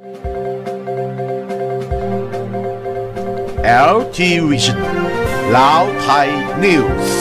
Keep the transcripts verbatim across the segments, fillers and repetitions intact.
แอล ที Vision ลาวไทยนิวส์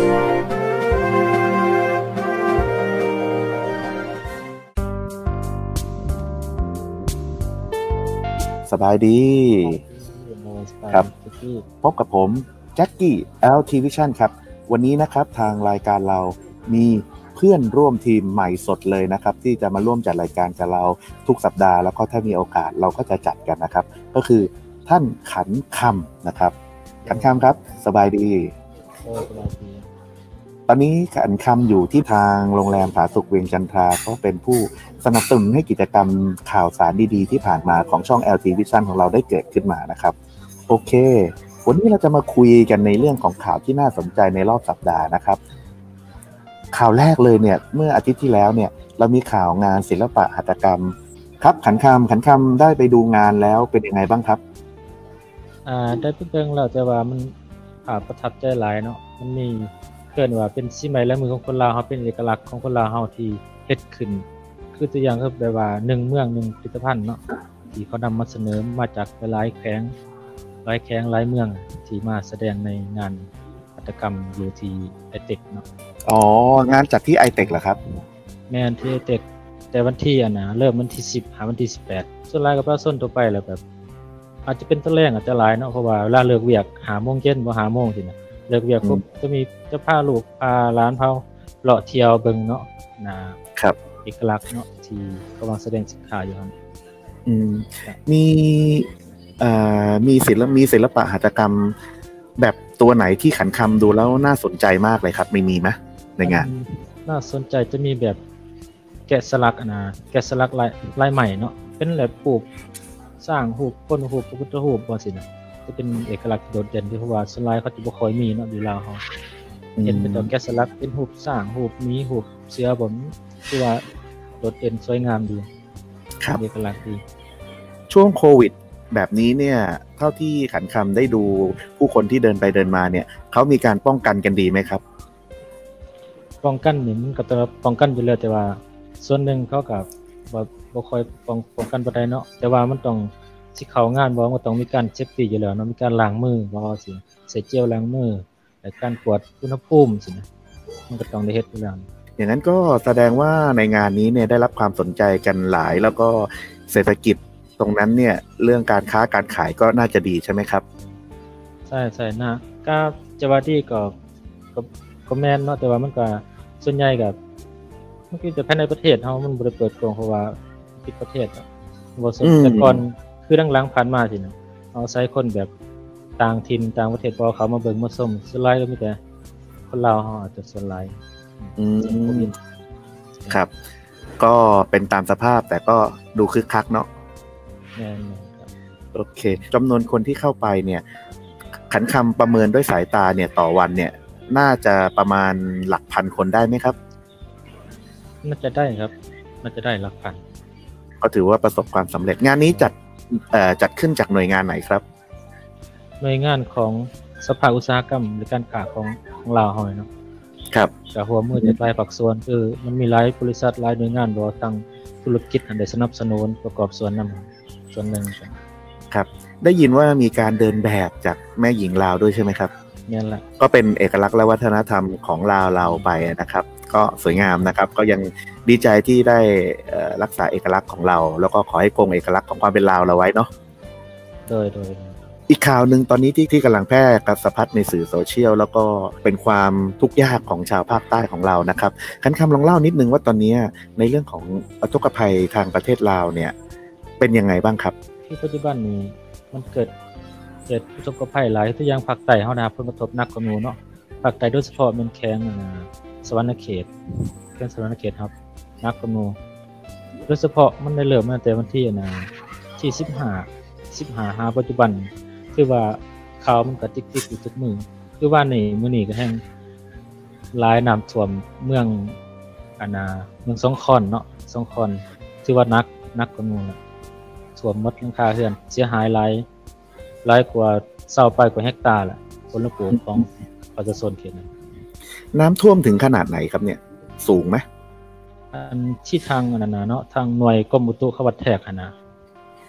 สบายดีครับพบกับผมแจ็คกี้ แอล ที Vision ครับวันนี้นะครับทางรายการเรามีเพื่อนร่วมทีมใหม่สดเลยนะครับที่จะมาร่วมจัดรายการกับเราทุกสัปดาห์แล้วก็ถ้ามีโอกาสเราก็จะจัดกันนะครับก็คือท่านขันคำนะครับขันคำครับสบายดีสบายดีตอนนี้ขันคำอยู่ที่ทางโรงแรมผาสุกเวียงจันทราก็เป็นผู้สนับสนุนให้กิจกรรมข่าวสารดีๆที่ผ่านมาของช่อง แอล ที Vision ของเราได้เกิดขึ้นมานะครับโอเควันนี้เราจะมาคุยกันในเรื่องของข่าวที่น่าสนใจในรอบสัปดาห์นะครับข่าวแรกเลยเนี่ยเมื่ออาทิตย์ที่แล้วเนี่ยเรามีข่าวงานศิลปะหัตถกรรมครับขันคำขันคำได้ไปดูงานแล้วเป็นยังไงบ้างครับอ่าได้ไปเบิ่งแล้วแต่ว่ามันภาพประทับใจหลายเนาะมันมีเกินว่าเป็นสิไม้ลายมือของคนลาวเฮาเป็นเอกลักษณ์ของคนลาวเฮาที่เฮ็ดขึ้นคือตัวอย่างคือแบบว่าหนึ่งเมืองหนึ่งผลิตภัณฑ์เนาะที่เขานำมาเสนอมาจากหลายแขวงหลายแขวงหลายเมืองที่มาแสดงในงานหัตถกรรมอยู่ที่ ไอ เทค เนาะอ๋องานจัดที่ ไอ เทค เหรอครับแม่นที่ ไอ เทค แต่วันที่อ่ะนะเริ่มวันที่สิบหาวันที่สิบแปดส่วนหลายก็ประชาชนทั่วไปแล้วแบบอาจจะเป็นตะแรงอาจจะหลายเนาะเพราะว่าเวลาเลิกเวียกห้าโมงเย็นบ่ห้าโมงสินะเลิกเวียกปุ๊บจะมีจะพาลูกพาหลานพาเลาะเที่ยวเบิ่งเนาะนะครับเอกลักษณ์เนาะที่กำลังแสดงสินค้าอยู่ครับอืมมีเอ่อมีศิลปมีศิลปะหัตถกรรมแบบตัวไหนที่ขันคำดูแล้วน่าสนใจมากเลยครับไม่มีมั้ยในงานน่าสนใจจะมีแบบแกะสลักอ่ะนะแกะสลักลายลายใหม่เนาะเป็นแบบปลูกสร้างรูปคนรูปพระพุทธรูปบ่สินะจะเป็นเอกลักษณ์โดดเด่นที่เพราะว่าสไลด์เขาจะบ่ค่อยมีเนาะอยู่ลาวเฮาเห็นเป็นตัวแกะสลักเป็นรูปสร้างรูปมีรูปเสือบ่คือว่าโดดเด่นสวยงามดีครับเอกลักษณ์ดีช่วงโควิดแบบนี้เนี่ยเท่าที่ขันคำได้ดูผู้คนที่เดินไปเดินมาเนี่ยเขามีการป้องกันกันดีไหมครับป้องกันนี่มันก็ต้องป้องกันอยู่แล้วแต่ว่าส่วนหนึ่งเขาก็บ่บ่ค่อยป้องป้องกันบ่ได้เนาะแต่ว่ามันต้องสิเข้างานบ่มันก็ต้องมีการเซฟตี้อยู่แล้วเนาะมีการล้างมือบ่สิใส่เจลล้างมือและการตรวจอุณหภูมิสินะมันก็ต้องได้เฮ็ดอยู่แล้วอย่างนั้นก็แสดงว่าในงานนี้เนี่ยได้รับความสนใจกันหลายแล้วก็เศรษฐกิจตรงนั้นเนี่ยเรื่องการค้าการขายก็น่าจะดีใช่ไหมครับใช่ๆนะก็จะว่าดีก็ก็ก็แม่นเนาะแต่ว่ามันก็ส่วนใหญ่ก็มันคือแต่ภายในประเทศเฮามันบ่ได้เปิดกว้างเพราะว่าปิดประเทศอ่ะบ่สนแต่ก่อนคือหลังๆผ่านมาสินะเอาใช้คนแบบต่างถิ่นต่างประเทศพอเขามาเบิ่งมาชมส่วนหลายก็มีแต่คนลาวเฮาอาจจะส่วนหลายอืมครับก็เป็นตามสภาพแต่ก็ดูคึกคักเนาะแม่นๆครับโอเคจำนวนคนที่เข้าไปเนี่ยขันคำประเมินด้วยสายตาเนี่ยต่อวันเนี่ยน่าจะประมาณหลักพันคนได้ไหมครับน่าจะได้ครับน่าจะได้หลักพันก็ถือว่าประสบความสำเร็จงานนี้จัดเอ่อจัดขึ้นจากหน่วยงานไหนครับหน่วยงานของสภาอุตสาหกรรมหรือการค้าของของลาวเฮาเนาะครับก็ร่วมมือจากหลายภาคส่วนคือมันมีหลายบริษัทหลายหน่วยงานบ่ทั้งธุรกิจอันใดสนับสนุนประกอบส่วนนำส่วนหนึ่งครับได้ยินว่ามีการเดินแบบจากแม่หญิงลาวด้วยใช่ไหมครับนั่นแหละก็เป็นเอกลักษณ์และวัฒนธรรมของลาวเราไปนะครับก็สวยงามนะครับก็ยังดีใจที่ได้รักษาเอกลักษณ์ของเราแล้วก็ขอให้คงเอกลักษณ์ของความเป็นลาวเราไว้เนาะโดยโดยอีกข่าวนึงตอนนี้ที่ที่กำลังแพร่กระสะพัดในสื่อโซเชียลแล้วก็เป็นความทุกข์ยากของชาวภาคใต้ของเรานะครับขันคำลองเล่านิดนึงว่าตอนนี้ในเรื่องของอุทกภัยทางประเทศลาวเนี่ยเป็นยังไงบ้างครับที่ปัจจุบันนี้มันเกิดเกิดอุทกภัยหลายตัวอย่างภาคใต้เฮานะผลกระทบหนักกว่าหมู่เนาะภาคใต้โดยเฉพาะแม่นแข้งอ่าสวรรณเขตแข้งสวรรณเขตครับหนักกว่าหมู่โดยเฉพาะมันได้เริ่มมาตั้งแต่วันที่น่ะที่สิบห้า สิบห้าหาปัจจุบันคือว่าข่าวมันก็ติ๊กๆอยู่ทุกมื้อคือว่านี่มื้อนี้ก็แฮ่งหลายน้ำท่วมเมืองอันน่ะเมืองสองคอนเนาะสองคอนถือว่าหนักหนักกว่าหมู่น่ะท่วมหมดหลังคาเรือนเสียหายหลายหลายกว่าเศร้าไปกว่าเฮกตาร์แหละผลปลูกของประชาชนเขตนั้นน้ำท่วมถึงขนาดไหนครับเนี่ยสูงไหมอันที่ทางอันนั้นเนาะทางหน่วยกรมอุตุเขาวัดแทกหั่นน่ะ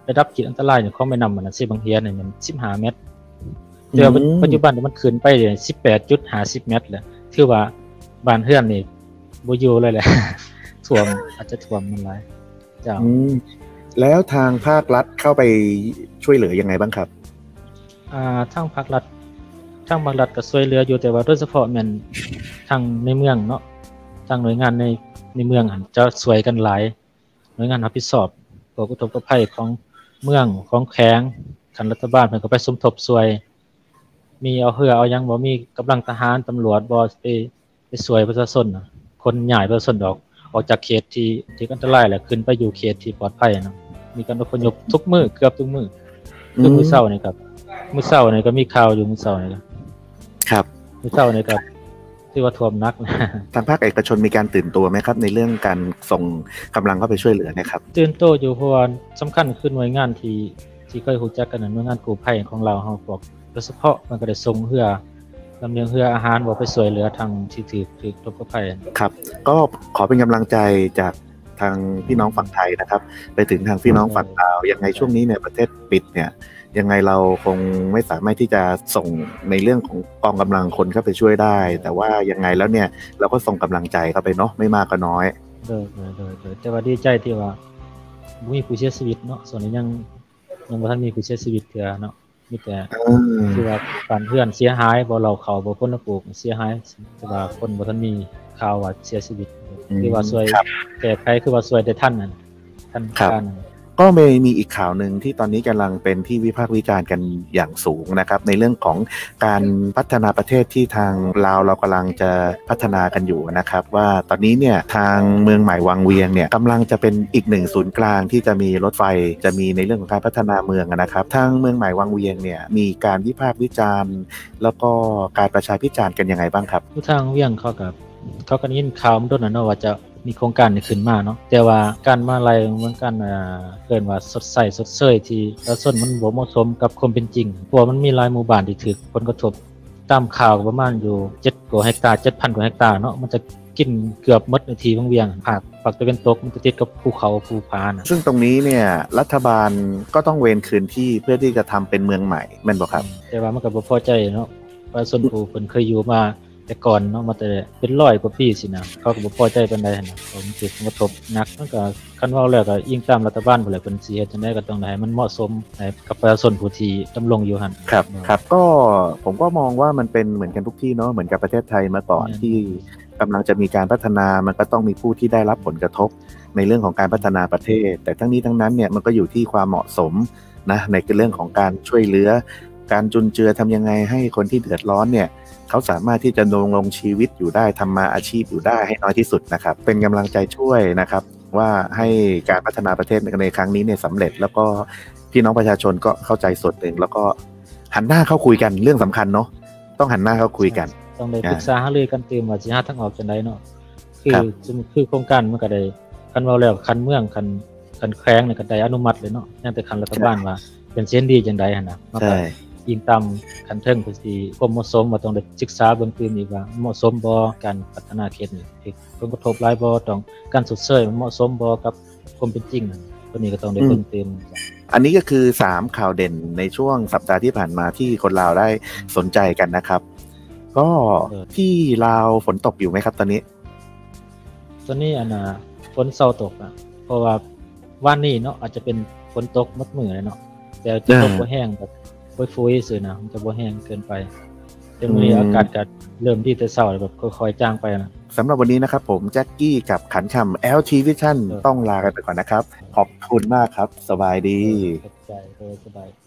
ระดับขีดอันตรายเนี่ยของแม่น้ำมันน่ะสิบางเฮียเนี่ยมันสิบห้าเมตรแต่ว่าปัจจุบันมันขึ้นไปเนี่ย สิบแปดจุดห้าศูนย์ เมตรแล้วถือว่าบ้านเรือนนี่บ่อยู่เลยแหละ ท่วมอาจจะท่วมมันหลายเจ้าแล้วทางภาครัฐเข้าไปช่วยเหลือยังไงบ้างครับอ่าทางภาครัฐทางภาครัฐก็ช่วยเหลืออยู่แต่ว่าโดยเฉพาะแม่นทางในเมืองเนาะทางหน่วยงานในในเมืองหั่นจะช่วยกันหลายหน่วยงานรับผิดชอบพวกอุทกภัยของเมืองของแขวงคันรัฐบาลเพิ่นก็ไปสมทบช่วยมีเอาเรือเอาหยังบ่มีกำลังทหารตำรวจบ่ไปไปช่วยประชาชนคนย้ายประชาชนออกออกจากเขตที่ที่อันตรายแล้วขึ้นไปอยู่เขตที่ปลอดภัยเนาะมีการอพยพทุกมื้อเกือบทุกมื้อคือมื้อเช้านี่ครับมื้อเช้านี่ก็มีข่าวอยู่มื้อเช้านี่ครับมื้อเช้านี่ก็ที่ว่าท่วมหนักนะทางภาคเอกชนมีการตื่นตัวไหมครับในเรื่องการส่งกำลังเข้าไปช่วยเหลือนะครับตื่นตัวอยู่เพราะว่าสำคัญคือหน่วยงานที่ที่เคยรู้จักกันน่ะหน่วยงานกู้ภัยของเราเฮาพวกโดยเฉพาะมันก็ได้ส่งเรือลำเลียงเรืออาหารบ่ไปช่วยเหลือทางที่ถูกถูกอุทกภัยครับก็ขอเป็นกำลังใจจากทางพี่น้องฝั่งไทยนะครับไปถึงทางพี่น้องฝั่งลาวยังไงช่วงนี้เนี่ยประเทศปิดเนี่ยยังไงเราคงไม่สามารถที่จะส่งในเรื่องของกองกำลังคนเข้าไปช่วยได้แต่ว่ายังไงแล้วเนี่ยเราก็ส่งกำลังใจเข้าไปเนาะไม่มากก็น้อยเด้อๆๆแต่ว่าดีใจที่ว่าบ่มีผู้เสียชีวิตเนาะส่วนนี้ยังยังบ่ทันมีผู้เสียชีวิตเทื่อเนาะมีแต่ที่ว่าบ้านเรือนเสียหายบ่เราเข้าบ่พ้นปลูกเสียหายแต่ว่าคนบ่ทันมีข่าวว่าเสียชีวิตคือว่าช่วยแก้ไขคือว่าช่วยได้ทันนั่นทันการก็มีมีอีกข่าวหนึ่งที่ตอนนี้กำลังเป็นที่วิพากษ์วิจารณ์กันอย่างสูงนะครับในเรื่องของการพัฒนาประเทศที่ทางลาวเรากำลังจะพัฒนากันอยู่นะครับว่าตอนนี้เนี่ยทางเมืองใหม่วังเวียงเนี่ยกำลังจะเป็นอีกหนึ่งศูนย์กลางที่จะมีรถไฟจะมีในเรื่องของการพัฒนาเมืองนะครับทางเมืองใหม่วังเวียงเนี่ยมีการวิพากษ์วิจารณ์แล้วก็การประชาพิจารณ์กันยังไงบ้างครับทางเวียงเขากับเขาก็ยินข่าวมันโดนน่ะเนาะว่าจะมีโครงการนี้ขึ้นมาเนาะแต่ว่าการมาไล่เหมือนกันอ่าเกินว่าสดใสสดเสยที่ประชาชนมันบ่เหมาะสมกับความเป็นจริงเพราะมันมีหลายหมู่บ้านที่ถูกผลกระทบตามข่าวประมาณอยู่เจ็ดกว่าเฮกตาร์ เจ็ดพัน กว่าเฮกตาร์เนาะมันจะกินเกือบหมดในทีวังเวียงภาคภาคตะวันตกมันจะติดกับภูเขาภูผานะซึ่งตรงนี้เนี่ยรัฐบาลก็ต้องเวรคืนที่เพื่อที่จะทำเป็นเมืองใหม่แม่นบ่ครับแต่ว่ามันก็บ่พอใจเนาะประชาชนผู้เพิ่นเคยอยู่มาแต่ก่อนเนาะมาแต่เป็นร้อยกว่าปีสินะเขาก็บ่พอใจปานใดหั่นน่ะผมสิกระทบหนักมันก็คันเว้าแล้วก็อิงตามรัฐบาลพุ่นแหละเพิ่นสิเฮ็ดจังได๋ก็ต้องให้มันเหมาะสมกับประชาชนผู้ที่ดำรงอยู่หั่นครับครับก็ผมก็มองว่ามันเป็นเหมือนกันทุกที่เนาะเหมือนกับประเทศไทยเมื่อก่อนที่กำลังจะมีการพัฒนามันก็ต้องมีผู้ที่ได้รับผลกระทบในเรื่องของการพัฒนาประเทศแต่ทั้งนี้ทั้งนั้นเนี่ยมันก็อยู่ที่ความเหมาะสมนะในเรื่องของการช่วยเหลือการจุนเจือทำยังไงให้คนที่เดือดร้อนเนี่ยเขาสามารถที่จะดำรงชีวิตอยู่ได้ทำมาอาชีพอยู่ได้ให้น้อยที่สุดนะครับเป็นกำลังใจช่วยนะครับว่าให้การพัฒนาประเทศในครั้งนี้เนี่ยสำเร็จแล้วก็พี่น้องประชาชนก็เข้าใจส่วนหนึ่งแล้วก็หันหน้าเข้าคุยกันเรื่องสำคัญเนาะต้องหันหน้าเข้าคุยกันต้องได้ปรึกษาหารือกันเตรียมว่าสิหาทางออกจังได๋เนาะคือคือโครงการมันก็ได้คันเว้าแล้วคันเมืองคันคันแขวงนี่ก็ได้อนุมัติเลยเนาะยังแต่คันรัฐบาลว่าเป็นเส้นดีจังได๋หั่นน่ะใช่ยิงตามคันเทิงเพิ่นสิความเหมาะสมว่าต้องได้ศึกษาเบิ่งตื่นอีกว่าเหมาะสมบ่การพัฒนาเขตนี่ผลกระทบหลายบ่ต้องการสดเสยมันเหมาะสมบ่กับความเป็นจริงตัวนี้ก็ต้องได้เบิ่งตื่นอันนี้ก็คือสามข่าวเด่นในช่วงสัปดาห์ที่ผ่านมาที่คนลาวได้สนใจกันนะครับก็ที่ลาวฝนตกอยู่ไหมครับตอนนี้ตอนนี้อันน่ะฝนเซาตกอ่ะเพราะว่าวันนี้เนาะอาจจะเป็นฝนตกหมดมื้อเลยเนาะแต่จะตกบ่แห้งแบบฟุ้ยๆซื่อนะมันจะบ่แห้งเกินไปแต่มื้อนี้อากาศก็เริ่มดีแต่เช้าแล้วแบบค่อยๆจางไปนะสำหรับวันนี้นะครับผมแจ็คกี้กับขันคำ แอล ที Vision ต้องลากันไปก่อนนะครับขอบคุณมากครับสบายดีขอบใจสบายดี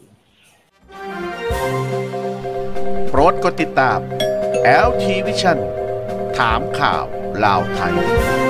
โปรดกดติดตาม แอล ที Vision ถามข่าวลาวไทย